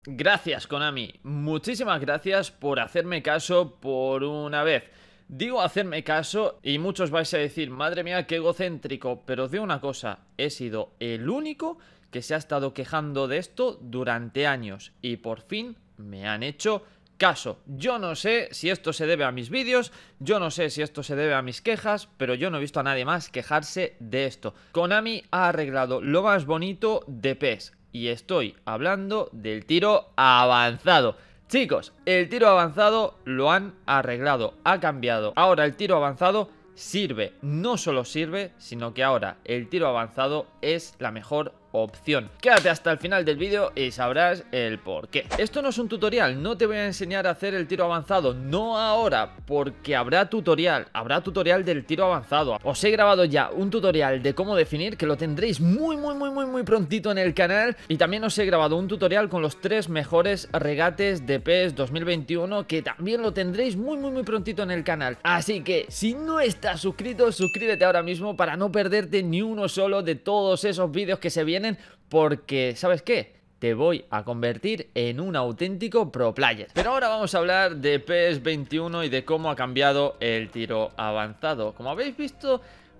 Gracias, Konami. Muchísimas gracias por hacerme caso por una vez. Digo hacerme caso y muchos vais a decir, madre mía, qué egocéntrico. Pero os digo una cosa, he sido el único que se ha estado quejando de esto durante años. Y por fin me han hecho caso. Yo no sé si esto se debe a mis vídeos, yo no sé si esto se debe a mis quejas, pero yo no he visto a nadie más quejarse de esto. Konami ha arreglado lo más bonito de PES. Y estoy hablando del tiro avanzado. Chicos, el tiro avanzado lo han arreglado, ha cambiado. Ahora el tiro avanzado sirve, no solo sirve, sino que ahora el tiro avanzado es la mejor opción. Quédate hasta el final del vídeo y sabrás el por qué. Esto no es un tutorial, no te voy a enseñar a hacer el tiro avanzado, no ahora, porque habrá tutorial del tiro avanzado. Os he grabado ya un tutorial de cómo definir, que lo tendréis muy prontito en el canal. Y también os he grabado un tutorial con los 3 mejores regates de PES 2021, que también lo tendréis muy prontito en el canal. Así que si no estás suscrito, suscríbete ahora mismo para no perderte ni uno solo de todos esos vídeos que se vienen, porque, ¿sabes qué? Te voy a convertir en un auténtico pro player. Pero ahora vamos a hablar de PES 21 y de cómo ha cambiado el tiro avanzado. Como habéis visto,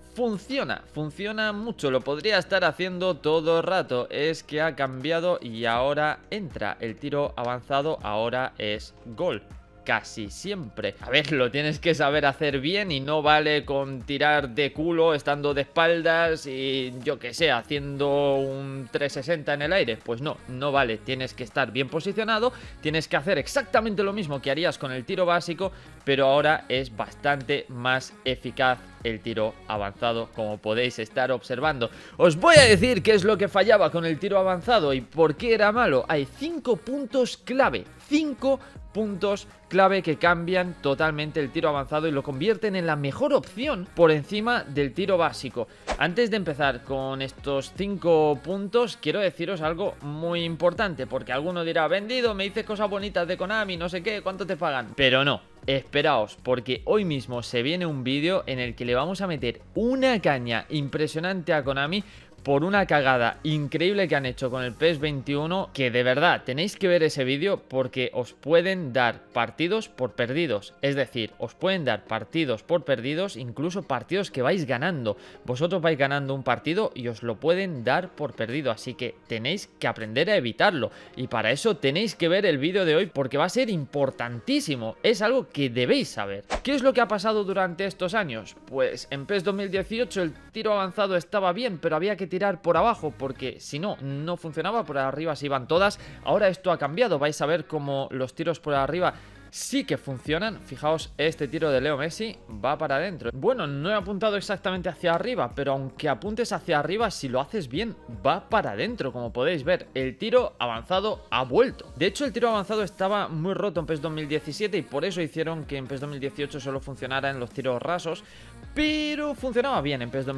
funciona mucho. Lo podría estar haciendo todo el rato. Es que ha cambiado y ahora entra el tiro avanzado, ahora es gol. Casi siempre. A ver, lo tienes que saber hacer bien y no vale con tirar de culo estando de espaldas y yo que sé, haciendo un 360 en el aire. Pues no vale. Tienes que estar bien posicionado, tienes que hacer exactamente lo mismo que harías con el tiro básico, pero ahora es bastante más eficaz el tiro avanzado, como podéis estar observando. Os voy a decir qué es lo que fallaba con el tiro avanzado y por qué era malo. Hay 5 puntos clave, 5 puntos clave que cambian totalmente el tiro avanzado y lo convierten en la mejor opción por encima del tiro básico. Antes de empezar con estos 5 puntos, quiero deciros algo muy importante, porque alguno dirá, vendido, me dices cosas bonitas de Konami, no sé qué, ¿cuánto te pagan? Pero no. Esperaos, porque hoy mismo se viene un vídeo en el que le vamos a meter una caña impresionante a Konami por una cagada increíble que han hecho con el PES 21, que de verdad tenéis que ver ese vídeo porque os pueden dar partidos por perdidos. Es decir, os pueden dar partidos por perdidos, incluso partidos que vais ganando. Vosotros vais ganando un partido y os lo pueden dar por perdido, así que tenéis que aprender a evitarlo. Y para eso tenéis que ver el vídeo de hoy porque va a ser importantísimo. Es algo que debéis saber. ¿Qué es lo que ha pasado durante estos años? Pues en PES 2018 el tiro avanzado estaba bien, pero había que tirar por abajo porque si no funcionaba, por arriba se iban todas. Ahora esto ha cambiado, vais a ver cómo los tiros por arriba sí que funcionan. Fijaos, este tiro de Leo Messi va para adentro. Bueno, no he apuntado exactamente hacia arriba, pero aunque apuntes hacia arriba, si lo haces bien, va para adentro. Como podéis ver, el tiro avanzado ha vuelto. De hecho, el tiro avanzado estaba muy roto en PES 2017 y por eso hicieron que en PES 2018 solo funcionara en los tiros rasos. Pero funcionaba bien en PES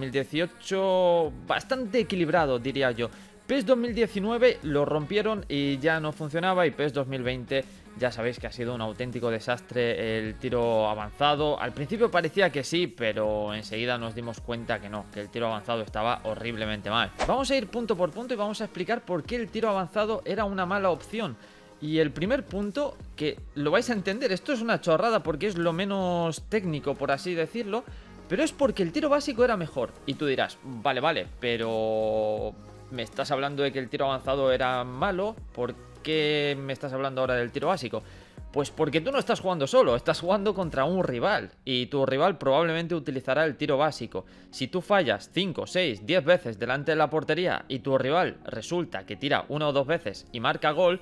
2018, bastante equilibrado, diría yo. PES 2019 lo rompieron y ya no funcionaba, y PES 2020 ya sabéis que ha sido un auténtico desastre el tiro avanzado. Al principio parecía que sí, pero enseguida nos dimos cuenta que no, que el tiro avanzado estaba horriblemente mal. Vamos a ir punto por punto y vamos a explicar por qué el tiro avanzado era una mala opción. Y el primer punto, que lo vais a entender, esto es una chorrada porque es lo menos técnico, por así decirlo, pero es porque el tiro básico era mejor. Y tú dirás, vale, pero me estás hablando de que el tiro avanzado era malo, ¿por qué me estás hablando ahora del tiro básico? Pues porque tú no estás jugando solo, estás jugando contra un rival y tu rival probablemente utilizará el tiro básico. Si tú fallas 5, 6, 10 veces delante de la portería y tu rival resulta que tira 1 o 2 veces y marca gol,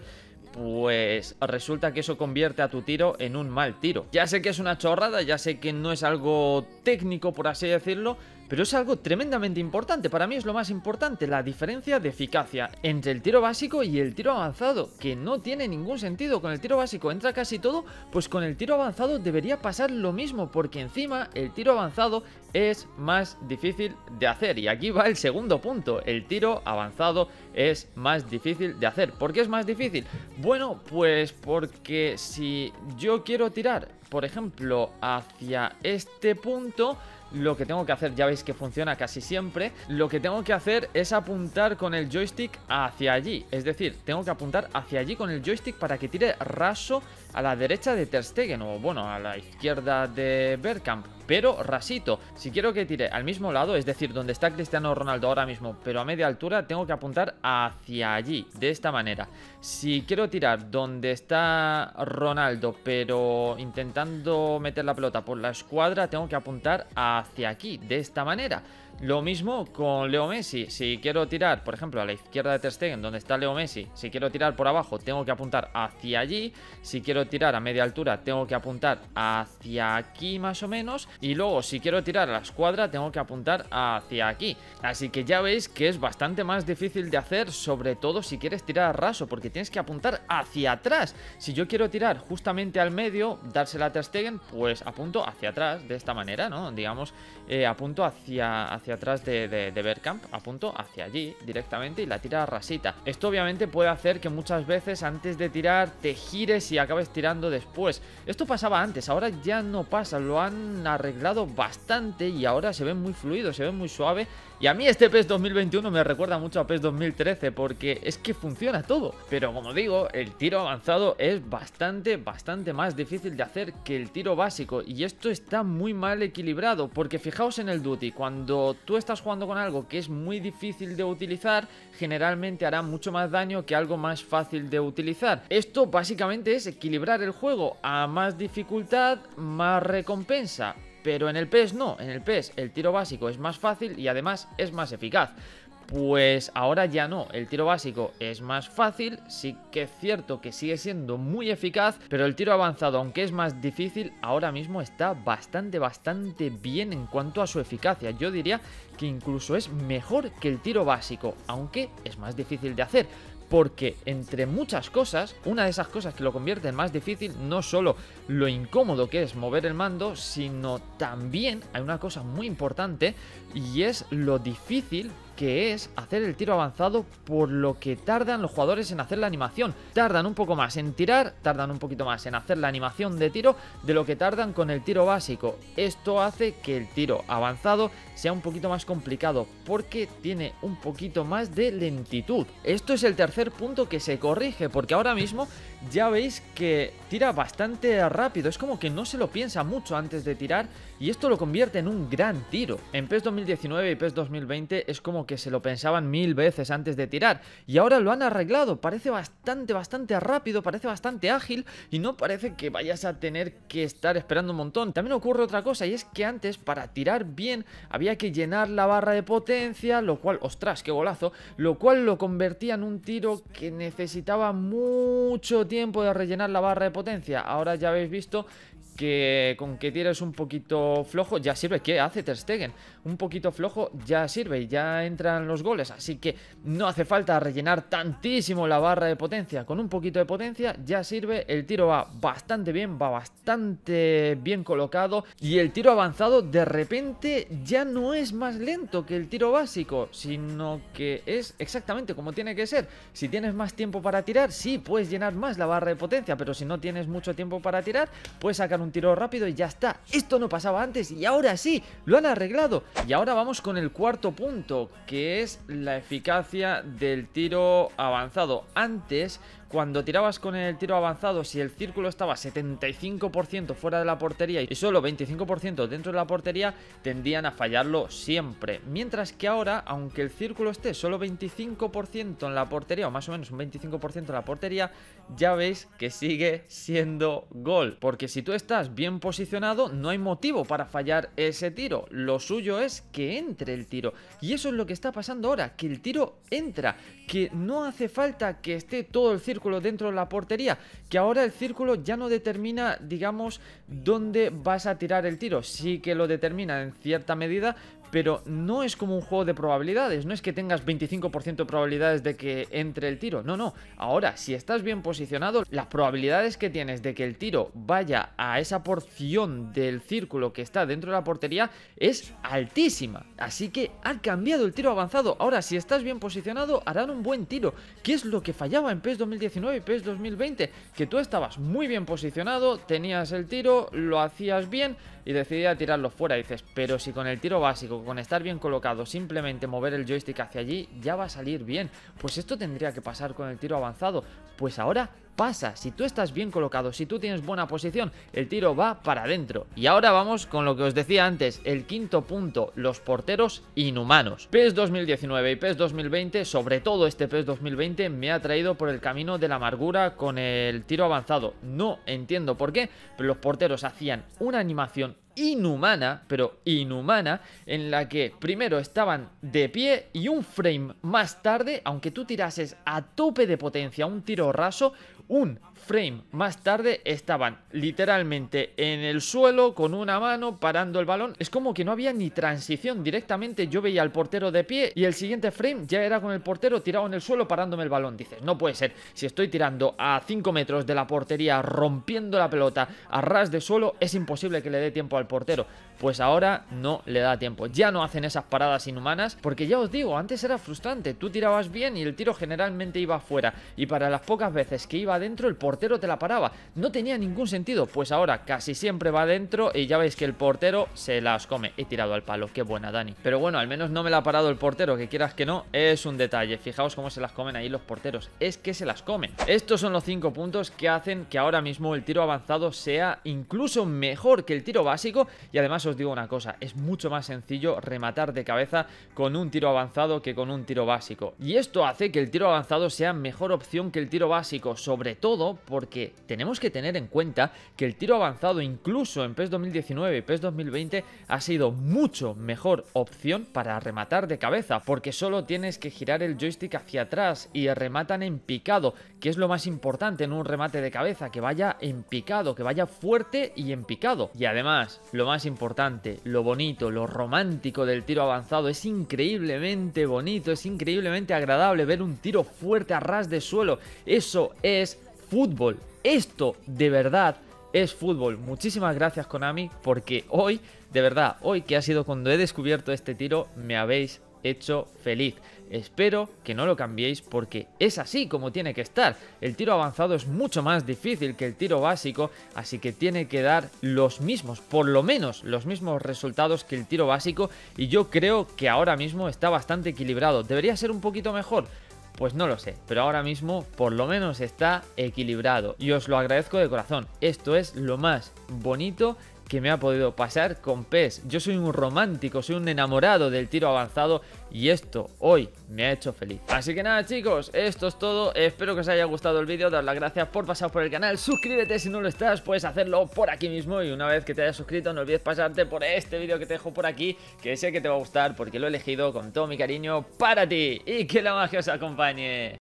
pues resulta que eso convierte a tu tiro en un mal tiro. Ya sé que es una chorrada, ya sé que no es algo técnico, por así decirlo, pero es algo tremendamente importante. Para mí es lo más importante, la diferencia de eficacia entre el tiro básico y el tiro avanzado, que no tiene ningún sentido. Con el tiro básico entra casi todo, pues con el tiro avanzado debería pasar lo mismo, porque encima el tiro avanzado es más difícil de hacer. Y aquí va el segundo punto, el tiro avanzado es más difícil de hacer. ¿Por qué es más difícil? Bueno, pues porque si yo quiero tirar, por ejemplo, hacia este punto, lo que tengo que hacer, ya veis que funciona casi siempre, lo que tengo que hacer es apuntar con el joystick hacia allí. Es decir, tengo que apuntar hacia allí con el joystick para que tire raso a la derecha de Ter Stegen, o bueno, a la izquierda de Bergkamp, pero rasito. Si quiero que tire al mismo lado, es decir, donde está Cristiano Ronaldo ahora mismo, pero a media altura, tengo que apuntar hacia allí, de esta manera. Si quiero tirar donde está Ronaldo, pero intentando meter la pelota por la escuadra, tengo que apuntar hacia aquí, de esta manera. Lo mismo con Leo Messi. Si quiero tirar, por ejemplo, a la izquierda de Ter Stegen, donde está Leo Messi, si quiero tirar por abajo, tengo que apuntar hacia allí. Si quiero tirar a media altura, tengo que apuntar hacia aquí más o menos. Y luego, si quiero tirar a la escuadra, tengo que apuntar hacia aquí. Así que ya veis que es bastante más difícil de hacer, sobre todo si quieres tirar a raso, porque tienes que apuntar hacia atrás. Si yo quiero tirar justamente al medio, dársela a Ter Stegen, pues apunto hacia atrás, de esta manera, ¿no? Digamos, apunto hacia atrás de Bergkamp, apunto hacia allí directamente y la tira rasita. Esto obviamente puede hacer que muchas veces antes de tirar te gires y acabes tirando después. Esto pasaba antes, ahora ya no pasa, lo han arreglado bastante y ahora se ve muy fluido, se ve muy suave. Y a mí este PES 2021 me recuerda mucho a PES 2013 porque es que funciona todo. Pero como digo, el tiro avanzado es bastante más difícil de hacer que el tiro básico. Y esto está muy mal equilibrado porque fijaos en el Duty, cuando tú estás jugando con algo que es muy difícil de utilizar, generalmente hará mucho más daño que algo más fácil de utilizar. Esto básicamente es equilibrar el juego, a más dificultad, más recompensa. Pero en el PES no, en el PES el tiro básico es más fácil y además es más eficaz. Pues ahora ya no, el tiro básico es más fácil, sí que es cierto que sigue siendo muy eficaz, pero el tiro avanzado, aunque es más difícil, ahora mismo está bastante bien en cuanto a su eficacia. Yo diría que incluso es mejor que el tiro básico, aunque es más difícil de hacer. Porque entre muchas cosas, una de esas cosas que lo convierte en más difícil, no solo lo incómodo que es mover el mando, sino también hay una cosa muy importante y es lo difícil que es hacer el tiro avanzado por lo que tardan los jugadores en hacer la animación. Tardan un poco más en tirar, tardan un poquito más en hacer la animación de tiro de lo que tardan con el tiro básico. Esto hace que el tiro avanzado sea un poquito más complicado porque tiene un poquito más de lentitud. Esto es el tercer punto que se corrige porque ahora mismo ya veis que tira bastante rápido. Es como que no se lo piensa mucho antes de tirar y esto lo convierte en un gran tiro. En PES 2019 y PES 2020 es como que se lo pensaban 1000 veces antes de tirar y ahora lo han arreglado, parece bastante rápido, parece bastante ágil y no parece que vayas a tener que estar esperando un montón. También ocurre otra cosa y es que antes para tirar bien había que llenar la barra de potencia, lo cual, ostras, qué golazo, lo cual lo convertía en un tiro que necesitaba mucho tiempo de rellenar la barra de potencia. Ahora ya habéis visto que con que tires un poquito flojo ya sirve. ¿Qué hace Ter Stegen? Un poquito flojo ya sirve y ya entran los goles, así que no hace falta rellenar tantísimo la barra de potencia. Con un poquito de potencia ya sirve, el tiro va bastante bien colocado y el tiro avanzado de repente ya no es más lento que el tiro básico, sino que es exactamente como tiene que ser. Si tienes más tiempo para tirar, sí, puedes llenar más la barra de potencia, pero si no tienes mucho tiempo para tirar, puedes sacar un tiro rápido y ya está. Esto no pasaba antes y ahora sí, lo han arreglado. Y ahora vamos con el cuarto punto, que es la eficacia del tiro avanzado. Antes, cuando tirabas con el tiro avanzado, si el círculo estaba 75% fuera de la portería y solo 25% dentro de la portería, tendían a fallarlo siempre. Mientras que ahora, aunque el círculo esté solo 25% en la portería, o más o menos un 25% en la portería, ya veis que sigue siendo gol. Porque si tú estás bien posicionado, no hay motivo para fallar ese tiro. Lo suyo es que entre el tiro. Y eso es lo que está pasando ahora, que el tiro entra, que no hace falta que esté todo el círculo dentro de la portería, que ahora el círculo ya no determina, digamos, dónde vas a tirar el tiro. Sí que lo determina en cierta medida, pero no es como un juego de probabilidades, no es que tengas 25% de probabilidades de que entre el tiro, no. Ahora, si estás bien posicionado, las probabilidades que tienes de que el tiro vaya a esa porción del círculo que está dentro de la portería es altísima. Así que ha cambiado el tiro avanzado. Ahora, si estás bien posicionado, harán un buen tiro. ¿Qué es lo que fallaba en PES 2019 y PES 2020? Que tú estabas muy bien posicionado, tenías el tiro, lo hacías bien y decidías tirarlo fuera. Y dices, pero si con el tiro básico, con estar bien colocado, simplemente mover el joystick hacia allí, ya va a salir bien. Pues esto tendría que pasar con el tiro avanzado. Pues ahora pasa, si tú estás bien colocado, si tú tienes buena posición, el tiro va para adentro. Y ahora vamos con lo que os decía antes, el quinto punto, los porteros inhumanos. PES 2019 y PES 2020, sobre todo este PES 2020, me ha traído por el camino de la amargura con el tiro avanzado. No entiendo por qué, pero los porteros hacían una animación inhumana, pero inhumana, en la que primero estaban de pie y un frame más tarde, aunque tú tirases a tope de potencia un tiro raso, un frame más tarde estaban literalmente en el suelo con una mano parando el balón. Es como que no había ni transición, directamente yo veía al portero de pie y el siguiente frame ya era con el portero tirado en el suelo parándome el balón. Dices, no puede ser, si estoy tirando a 5 metros de la portería rompiendo la pelota a ras de suelo, es imposible que le dé tiempo al portero. Pues ahora no le da tiempo, ya no hacen esas paradas inhumanas, porque ya os digo, antes era frustrante, tú tirabas bien y el tiro generalmente iba afuera, y para las pocas veces que iba adentro el portero te la paraba, no tenía ningún sentido. Pues ahora casi siempre va adentro y ya veis que el portero se las come. He tirado al palo, qué buena, Dani. Pero bueno, al menos no me la ha parado el portero, que quieras que no, es un detalle. Fijaos cómo se las comen ahí los porteros, es que se las comen. Estos son los 5 puntos que hacen que ahora mismo el tiro avanzado sea incluso mejor que el tiro básico. Y además os digo una cosa, es mucho más sencillo rematar de cabeza con un tiro avanzado que con un tiro básico. Y esto hace que el tiro avanzado sea mejor opción que el tiro básico, sobre todo porque tenemos que tener en cuenta que el tiro avanzado incluso en PES 2019 y PES 2020 ha sido mucho mejor opción para rematar de cabeza, porque solo tienes que girar el joystick hacia atrás y rematan en picado, que es lo más importante en un remate de cabeza, que vaya en picado, que vaya fuerte y en picado. Y además, lo más importante, lo bonito, lo romántico del tiro avanzado, es increíblemente bonito, es increíblemente agradable ver un tiro fuerte a ras de suelo. Eso es fútbol. Esto de verdad es fútbol. Muchísimas gracias, Konami, porque hoy, de verdad, hoy que ha sido cuando he descubierto este tiro, me habéis hecho feliz. Espero que no lo cambiéis porque es así como tiene que estar. El tiro avanzado es mucho más difícil que el tiro básico, así que tiene que dar los mismos, por lo menos los mismos resultados que el tiro básico, y yo creo que ahora mismo está bastante equilibrado. ¿Debería ser un poquito mejor? Pues no lo sé, pero ahora mismo por lo menos está equilibrado y os lo agradezco de corazón. Esto es lo más bonito que me ha podido pasar con PES. Yo soy un romántico, soy un enamorado del tiro avanzado y esto hoy me ha hecho feliz. Así que nada, chicos, esto es todo. Espero que os haya gustado el vídeo, dar las gracias por pasar por el canal. Suscríbete si no lo estás, puedes hacerlo por aquí mismo, y una vez que te hayas suscrito no olvides pasarte por este vídeo que te dejo por aquí, que sé que te va a gustar porque lo he elegido con todo mi cariño para ti, y que la magia os acompañe.